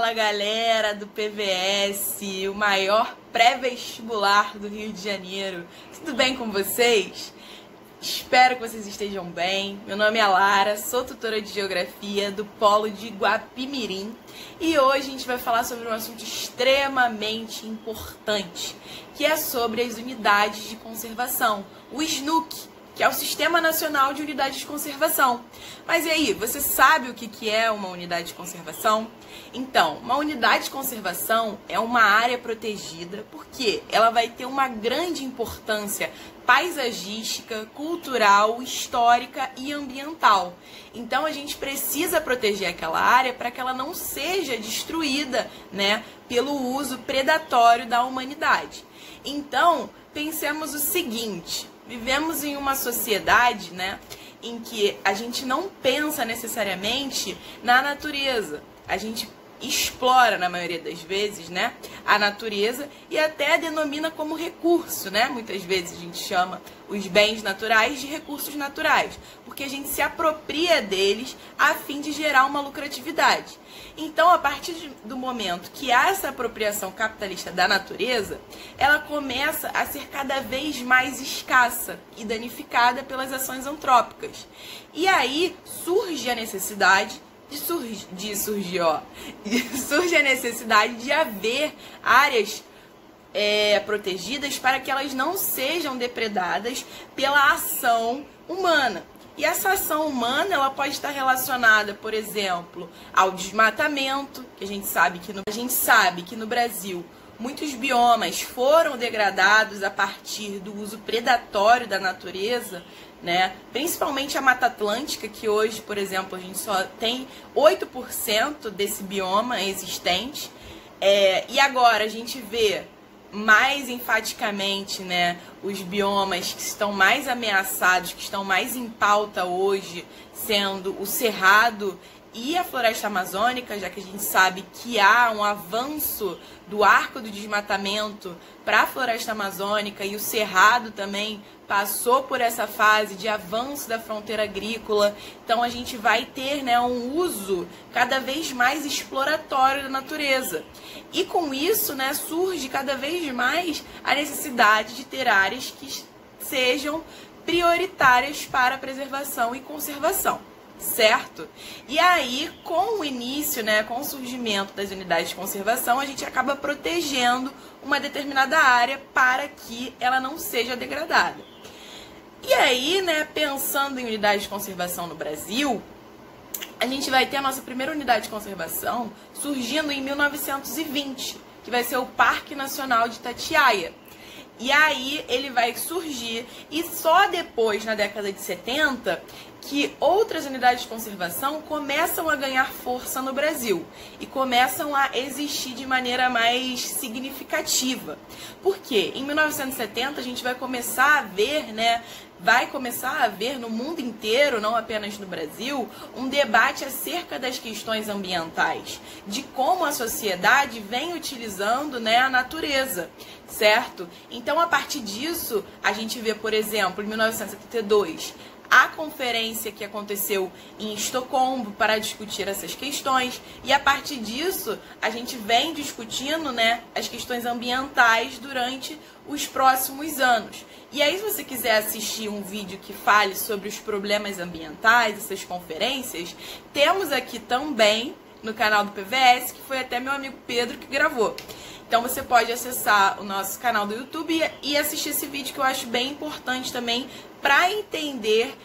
Fala, galera do PVS, o maior pré-vestibular do Rio de Janeiro. Tudo bem com vocês? Espero que vocês estejam bem. Meu nome é Lara, sou tutora de Geografia do Polo de Guapimirim e hoje a gente vai falar sobre um assunto extremamente importante, que é sobre as unidades de conservação, o SNUC, que é o Sistema Nacional de Unidades de Conservação. Mas e aí, você sabe o que é uma unidade de conservação? Então, uma unidade de conservação é uma área protegida porque ela vai ter uma grande importância paisagística, cultural, histórica e ambiental. Então, a gente precisa proteger aquela área para que ela não seja destruída, né, pelo uso predatório da humanidade. Então, pensemos o seguinte: vivemos em uma sociedade, né, em que a gente não pensa necessariamente na natureza. A gente explora, na maioria das vezes, né, a natureza e até denomina como recurso, né? Muitas vezes a gente chama os bens naturais de recursos naturais, porque a gente se apropria deles a fim de gerar uma lucratividade. Então, a partir do momento que há essa apropriação capitalista da natureza, ela começa a ser cada vez mais escassa e danificada pelas ações antrópicas. E aí surge a necessidade surge a necessidade de haver áreas protegidas para que elas não sejam depredadas pela ação humana. E essa ação humana, ela pode estar relacionada, por exemplo, ao desmatamento, que a gente sabe que no Brasil muitos biomas foram degradados a partir do uso predatório da natureza, né? Principalmente a Mata Atlântica, que hoje, por exemplo, a gente só tem 8% desse bioma existente. E agora a gente vê mais enfaticamente, né, os biomas que estão mais ameaçados, que estão mais em pauta hoje, sendo o Cerrado e a Floresta Amazônica, já que a gente sabe que há um avanço do arco do desmatamento para a Floresta Amazônica e o Cerrado também passou por essa fase de avanço da fronteira agrícola. Então a gente vai ter, né, um uso cada vez mais exploratório da natureza. E com isso, né, surge cada vez mais a necessidade de ter áreas que sejam prioritárias para a preservação e conservação. Certo? E aí, com o início, né, com o surgimento das unidades de conservação, a gente acaba protegendo uma determinada área para que ela não seja degradada. E aí, né, pensando em unidade de conservação no Brasil, a gente vai ter a nossa primeira unidade de conservação surgindo em 1920, que vai ser o Parque Nacional de Itatiaia. E aí ele vai surgir e só depois, na década de 70, que outras unidades de conservação começam a ganhar força no Brasil e começam a existir de maneira mais significativa. Por quê? Em 1970 a gente vai começar a ver, né, no mundo inteiro, não apenas no Brasil, um debate acerca das questões ambientais, de como a sociedade vem utilizando, né, a natureza, certo? Então, a partir disso, a gente vê, por exemplo, em 1972, a conferência que aconteceu em Estocolmo para discutir essas questões, e a partir disso a gente vem discutindo, né, as questões ambientais durante os próximos anos. E aí, se você quiser assistir um vídeo que fale sobre os problemas ambientais, essas conferências, temos aqui também no canal do PVS, que foi até meu amigo Pedro que gravou. Então você pode acessar o nosso canal do YouTube e assistir esse vídeo, que eu acho bem importante também para entender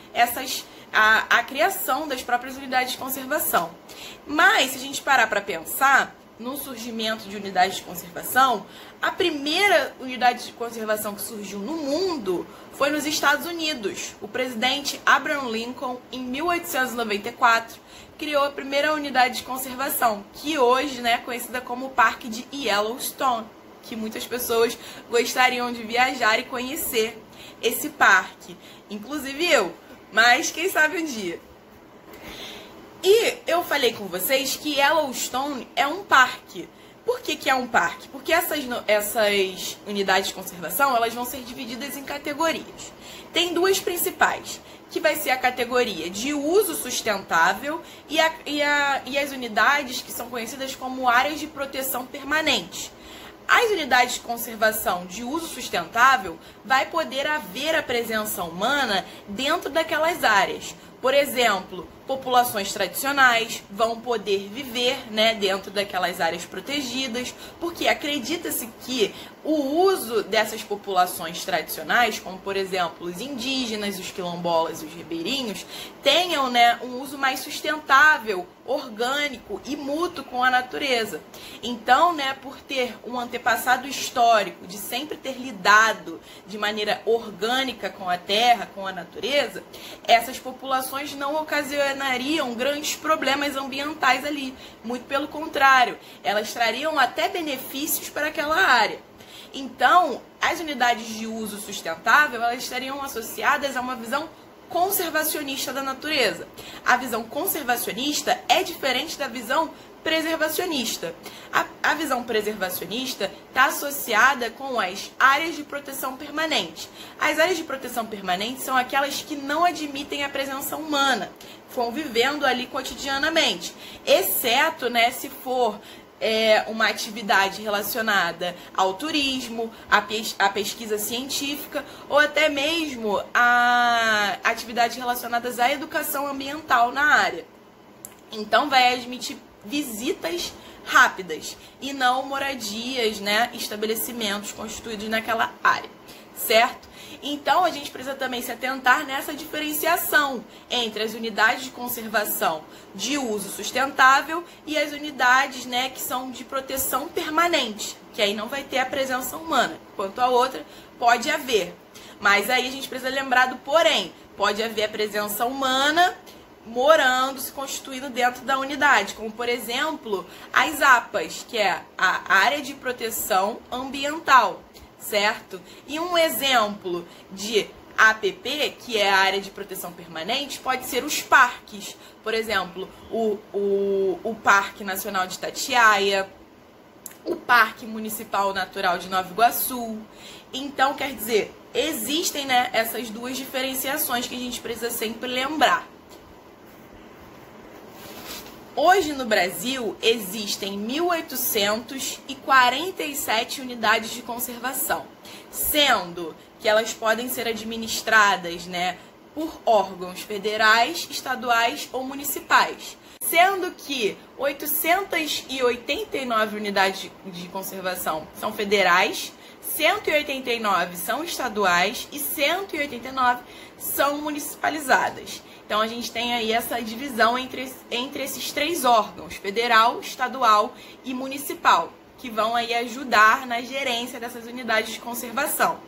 a criação das próprias unidades de conservação. Mas, se a gente parar para pensar no surgimento de unidades de conservação, a primeira unidade de conservação que surgiu no mundo foi nos Estados Unidos. O presidente Abraham Lincoln, em 1894, criou a primeira unidade de conservação, que hoje, né, é conhecida como o Parque de Yellowstone, que muitas pessoas gostariam de viajar e conhecer esse parque, inclusive eu, mas quem sabe um dia. E eu falei com vocês que Yellowstone é um parque. Por que é um parque? Porque essas unidades de conservação, elas vão ser divididas em categorias. Tem duas principais, que vai ser a categoria de uso sustentável e as unidades que são conhecidas como áreas de proteção permanente. As unidades de conservação de uso sustentável vai poder haver a presença humana dentro daquelas áreas. Por exemplo, populações tradicionais vão poder viver, né, dentro daquelas áreas protegidas, porque acredita-se que o uso dessas populações tradicionais, como por exemplo os indígenas, os quilombolas e os ribeirinhos, tenham, né, um uso mais sustentável, orgânico e mútuo com a natureza. Então, né, por ter um antepassado histórico de sempre ter lidado de maneira orgânica com a terra, com a natureza, essas populações não ocasionariam grandes problemas ambientais ali. Muito pelo contrário, elas trariam até benefícios para aquela área. Então, as unidades de uso sustentável, elas estariam associadas a uma visão conservacionista da natureza. A visão conservacionista é diferente da visão preservacionista. A visão preservacionista está associada com as áreas de proteção permanente. As áreas de proteção permanente são aquelas que não admitem a presença humana, convivendo ali cotidianamente, exceto, né, se for uma atividade relacionada ao turismo, à pesquisa científica ou até mesmo a atividades relacionadas à educação ambiental na área. Então vai admitir visitas rápidas e não moradias, né, estabelecimentos constituídos naquela área, certo? Então a gente precisa também se atentar nessa diferenciação entre as unidades de conservação de uso sustentável e as unidades, né, que são de proteção permanente, que aí não vai ter a presença humana, enquanto a outra pode haver. Mas aí a gente precisa lembrar do porém, pode haver a presença humana morando, se constituindo dentro da unidade, como por exemplo as APAs, que é a área de proteção ambiental, certo? E um exemplo de APP, que é a área de proteção permanente, pode ser os parques, por exemplo, o Parque Nacional de Itatiaia, o Parque Municipal Natural de Nova Iguaçu. Então, quer dizer, existem, né, essas duas diferenciações que a gente precisa sempre lembrar. Hoje no Brasil existem 1.847 unidades de conservação, sendo que elas podem ser administradas, né, por órgãos federais, estaduais ou municipais, sendo que 889 unidades de conservação são federais, 189 são estaduais e 189 são municipalizadas. Então, a gente tem aí essa divisão entre esses três órgãos, federal, estadual e municipal, que vão aí ajudar na gerência dessas unidades de conservação.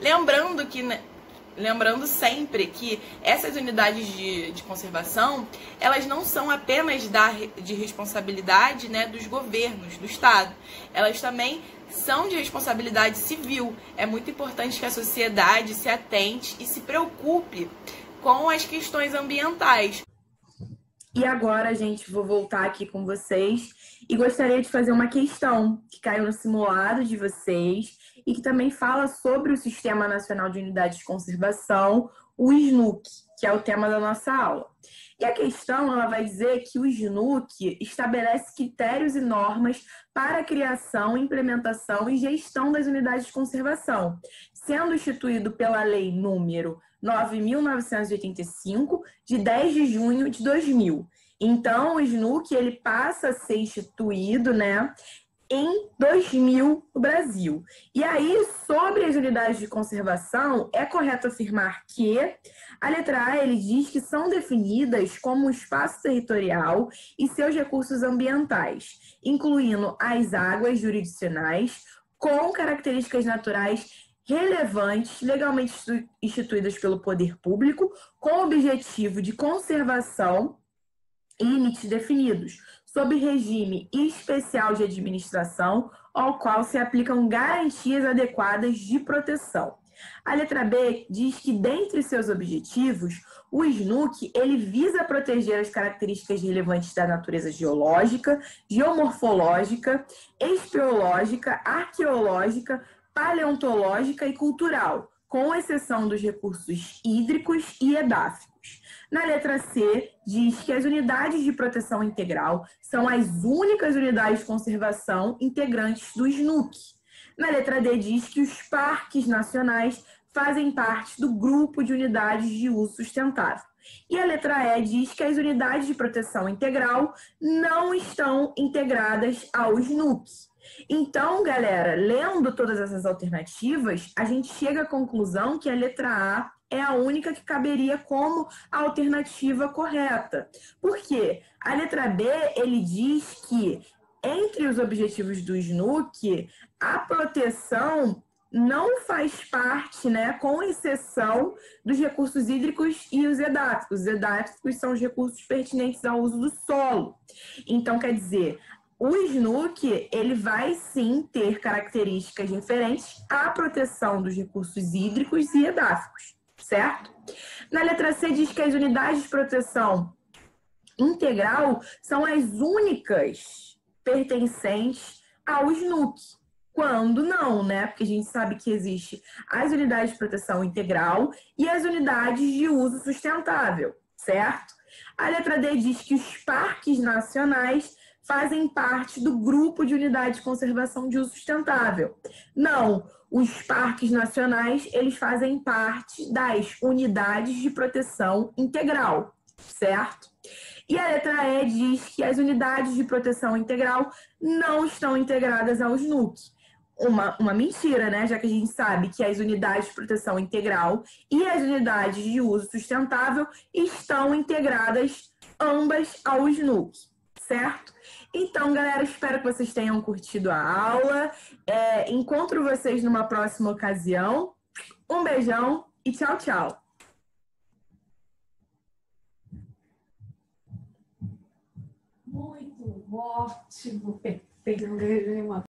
Lembrando sempre que essas unidades de conservação, elas não são apenas de responsabilidade, né, dos governos, do Estado. Elas também são de responsabilidade civil. É muito importante que a sociedade se atente e se preocupe com as questões ambientais. E agora, gente, vou voltar aqui com vocês e gostaria de fazer uma questão que caiu no simulado de vocês e que também fala sobre o Sistema Nacional de Unidades de Conservação, o SNUC, que é o tema da nossa aula. E a questão, ela vai dizer que o SNUC estabelece critérios e normas para a criação, implementação e gestão das unidades de conservação, sendo instituído pela Lei número 9.985, de 10 de junho de 2000. Então, o SNUC, ele passa a ser instituído, né, em 2000 no Brasil. E aí, sobre as unidades de conservação, é correto afirmar que a letra A, ele diz que são definidas como espaço territorial e seus recursos ambientais, incluindo as águas jurisdicionais com características naturais relevantes, legalmente instituídas pelo poder público, com o objetivo de conservação e limites definidos, sob regime especial de administração, ao qual se aplicam garantias adequadas de proteção. A letra B diz que, dentre seus objetivos, o SNUC, ele visa proteger as características relevantes da natureza geológica, geomorfológica, espeleológica, arqueológica, paleontológica e cultural, com exceção dos recursos hídricos e edáficos. Na letra C, diz que as unidades de proteção integral são as únicas unidades de conservação integrantes do SNUC. Na letra D, diz que os parques nacionais fazem parte do grupo de unidades de uso sustentável. E a letra E diz que as unidades de proteção integral não estão integradas ao SNUC. Então, galera, lendo todas essas alternativas, a gente chega à conclusão que a letra A é a única que caberia como a alternativa correta. Por quê? A letra B, ele diz que entre os objetivos do SNUC, a proteção não faz parte, né, com exceção dos recursos hídricos e os edáficos. Os edáficos são os recursos pertinentes ao uso do solo. Então, quer dizer, o SNUC, ele vai sim ter características referentes à proteção dos recursos hídricos e edáficos, certo? Na letra C diz que as unidades de proteção integral são as únicas pertencentes ao SNUC. Quando não, né? Porque a gente sabe que existe as unidades de proteção integral e as unidades de uso sustentável, certo? A letra D diz que os parques nacionais fazem parte do grupo de unidades de conservação de uso sustentável. Não, os parques nacionais, eles fazem parte das unidades de proteção integral, certo? E a letra E diz que as unidades de proteção integral não estão integradas ao SNUC. Uma mentira, né? Já que a gente sabe que as unidades de proteção integral e as unidades de uso sustentável estão integradas ambas ao SNUC, certo? Então, galera, espero que vocês tenham curtido a aula. Encontro vocês numa próxima ocasião. Um beijão e tchau, tchau. Muito ótimo, perfeito.